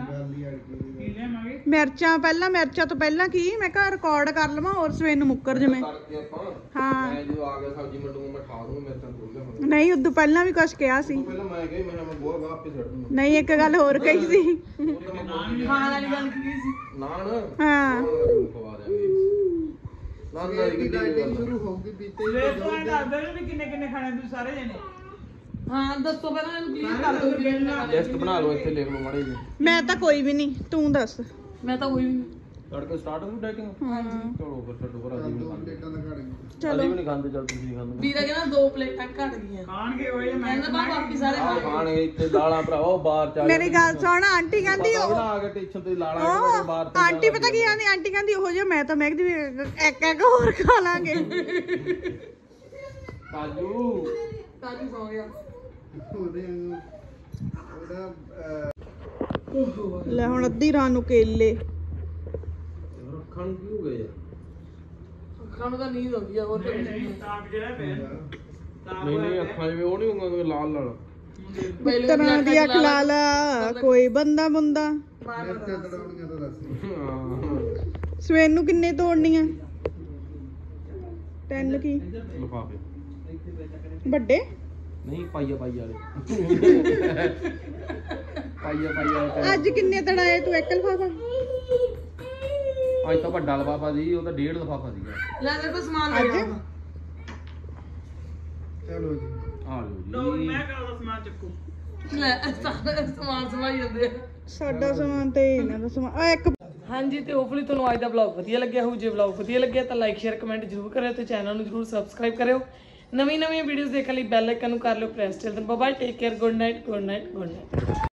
Speaker 3: ਮਿਰਚਾਂ ਪਹਿਲਾਂ ਮਿਰਚਾਂ ਤੋਂ ਪਹਿਲਾਂ ਕੀ ਮੈਂ ਕਿਹਾ ਰਿਕਾਰਡ ਕਰ ਲਵਾਂ ਹੋਰ ਸਵੇਰ ਨੂੰ ਮੁੱਕਰ ਜਵੇਂ ਹਾਂ
Speaker 2: ਮੈਂ ਜਦੋਂ ਆ ਗਿਆ ਸਬਜ਼ੀ ਮੰਡੂ ਮੈਂ ਠਾ ਦੂੰਗਾ ਮੇਰੇ ਤਾਂ ਭੁੱਲ ਗਿਆ
Speaker 3: ਨਹੀਂ ਉਦੋਂ ਪਹਿਲਾਂ ਵੀ ਕੁਝ ਕਿਹਾ ਸੀ
Speaker 2: ਪਹਿਲਾਂ ਮੈਂ ਗਈ ਮੈਂ ਮੈਂ ਗੋਲ ਗਾਪ ਤੇ ਛੱਡ ਦੂੰਗਾ
Speaker 3: ਨਹੀਂ ਇੱਕ ਗੱਲ ਹੋਰ ਕਹੀ ਸੀ
Speaker 1: ਖਾਣ ਵਾਲੀ ਗੱਲ ਕੀ ਸੀ
Speaker 2: ਨਾਨ
Speaker 3: ਹਾਂ
Speaker 2: ਖਵਾ ਦਿਆਂਗੇ ਨਾਨ ਨਾਲ
Speaker 4: ਦੀ
Speaker 2: ਗੱਡੀ
Speaker 4: ਡਾਈਟਿੰਗ ਸ਼ੁਰੂ ਹੋਊਗੀ ਪੀਤੇ
Speaker 1: ਹਾਂ ਦੱਸੋ ਪਹਿਲਾਂ ਇਹਨੂੰ ਕਲੀਅਰ ਕਰ ਦਿਓ ਵੀਰੇ
Speaker 2: ਲਿਸਟ ਬਣਾ ਲਓ ਇੱਥੇ ਲਿਖ ਲਓ ਮਾੜੀ ਜੀ
Speaker 3: ਮੈਂ ਤਾਂ ਕੋਈ ਵੀ ਨਹੀਂ ਤੂੰ ਦੱਸ
Speaker 1: ਮੈਂ ਤਾਂ ਹੋਈ ਨਹੀਂ
Speaker 2: ਤੜਕੇ ਸਟਾਰਟ ਹੋ ਡਾਈਟਿੰਗ
Speaker 1: ਹਾਂਜੀ
Speaker 2: ਚਲੋ ਫਿਰ ਛੱਡੋ ਪਰ ਅਸੀਂ ਵੀ ਨਹੀਂ ਖਾਂਦੇ
Speaker 4: ਡੇਟਾਂ ਦਾ ਘੜ ਗਈ
Speaker 3: ਚਲੋ
Speaker 2: ਅਸੀਂ ਵੀ ਨਹੀਂ ਖਾਂਦੇ ਚੱਲ ਤੁਸੀਂ ਖਾਂਦੇ
Speaker 1: ਵੀਰਾ ਕਹਿੰਦਾ ਦੋ ਪਲੇਟਾਂ ਘਟ ਗਈਆਂ ਖਾਣਗੇ ਉਹ ਕਹਿੰਦਾ ਬਾ ਬਾਕੀ ਸਾਰੇ
Speaker 2: ਆ
Speaker 1: ਖਾ
Speaker 2: ਖਾਣਗੇ ਇੱਥੇ ਦਾਲਾਂ ਭਰਾਵਾ ਉਹ ਬਾਹਰ ਚੱਲ
Speaker 3: ਮੇਰੀ ਗੱਲ ਸੁਣ ਆਂਟੀ ਕਹਿੰਦੀ ਉਹ
Speaker 2: ਬਣਾ ਕੇ ਟੇਸ਼ਨ ਤੇ ਲਾਲਾ ਕੇ ਬਾਹਰ
Speaker 3: ਉਹ ਆਂਟੀ ਪਤਾ ਕੀ ਆਂਦੀ ਆਂਟੀ ਕਹਿੰਦੀ ਉਹੋ ਜਿਹਾ ਮੈਂ ਤਾਂ ਮੈਂ ਕਹਿੰਦੀ ਵੀ ਇੱਕ ਇੱਕ ਹੋਰ ਖਾ ਲਾਂਗੇ
Speaker 2: ਕਾਜੂ
Speaker 1: ਕਾਜੀ ਸੌ ਗਿਆ
Speaker 4: ਉਹਦੇ ਉਹਦਾ
Speaker 3: ਲੈ ਹੁਣ ਅੱਧੀ ਰਾਤ ਨੂੰ ਕੇਲੇ
Speaker 2: ਰੱਖਣ ਨੂੰ ਕੀ ਹੋ ਗਿਆ ਯਾਰ
Speaker 1: ਅੱਖਾਂ ਨੂੰ ਤਾਂ ਨੀਂਦ ਆਉਂਦੀ ਆ ਹੋਰ ਤਾਂ ਕੁਝ ਨਹੀਂ
Speaker 2: ਨਹੀਂ ਨਹੀਂ ਅੱਖਾਂ ਜਿਵੇਂ ਉਹ ਨਹੀਂ ਹੁੰਦਾ ਲਾਲ ਲਾਲ
Speaker 3: ਤਰ੍ਹਾਂ ਦੀ ਅੱਖ ਲਾ ਲਾ ਕੋਈ ਬੰਦਾ ਬੰਦਾ
Speaker 4: ਮਿਰਚਾਂ ਤੜਾਉਣੀਆਂ ਤਾਂ ਦੱਸ
Speaker 3: ਸਵੇਰ ਨੂੰ ਕਿੰਨੇ ਤੋੜਨੀਆਂ ਤਿੰਨ ਕੀ
Speaker 2: ਲਫਾਫੇ
Speaker 3: ਵੱਡੇ
Speaker 2: ਨਹੀਂ ਪਾਈਆ ਪਾਈਆ ਵਾਲੇ ਪਾਈਆ ਪਾਈਆ ਵਾਲੇ
Speaker 3: ਅੱਜ ਕਿੰਨੇ ਤੜਾਏ ਤੂੰ ਇੱਕ ਲਫਾਫਾ
Speaker 2: ਅੱਜ ਤਾਂ ਵੱਡਾ ਲਫਾਫਾ ਸੀ ਉਹ ਤਾਂ ਡੇਢ ਲਫਾਫਾ ਸੀਗਾ
Speaker 1: ਲੈ ਦੇਖੋ ਸਮਾਨ ਲੈ
Speaker 3: ਅੱਜ?
Speaker 1: ਆਉਣਾ।
Speaker 4: ਚਲੋ ਜੀ
Speaker 2: ਆ ਲਓ ਜੀ
Speaker 1: ਲੈ ਸਾਰਾ ਸਮਾਨ ਸਮਾਈ ਜਾਂਦੇ ਆ
Speaker 3: ਸਾਡਾ ਸਮਾਨ ਤੇ ਇਹਨਾਂ ਦਾ ਸਮਾਨ ਆ ਇੱਕ
Speaker 1: ਹਾਂਜੀ ਤੇ ਹੋਪਫੁਲੀ ਤੁਹਾਨੂੰ ਅੱਜ ਦਾ ਵਲੌਗ ਵਧੀਆ ਲੱਗਿਆ ਹੋਊ। ਜੇ ਵਲੌਗ ਵਧੀਆ ਲੱਗਿਆ ਤਾਂ ਲਾਈਕ ਸ਼ੇਅਰ ਕਮੈਂਟ ਜ਼ਰੂਰ ਕਰਿਓ ਤੇ ਚੈਨਲ ਨੂੰ ਜ਼ਰੂਰ ਸਬਸਕ੍ਰਾਈਬ ਕਰਿਓ। ਨਵੀਂ ਨਵੀਂ ਵੀਡੀਓਜ਼ ਦੇਖਣ ਲਈ ਬੈਲ ਆਈਕਨ ਨੂੰ ਕਰ ਲਿਓ press. Children bye bye, take care, good night, good night, good night.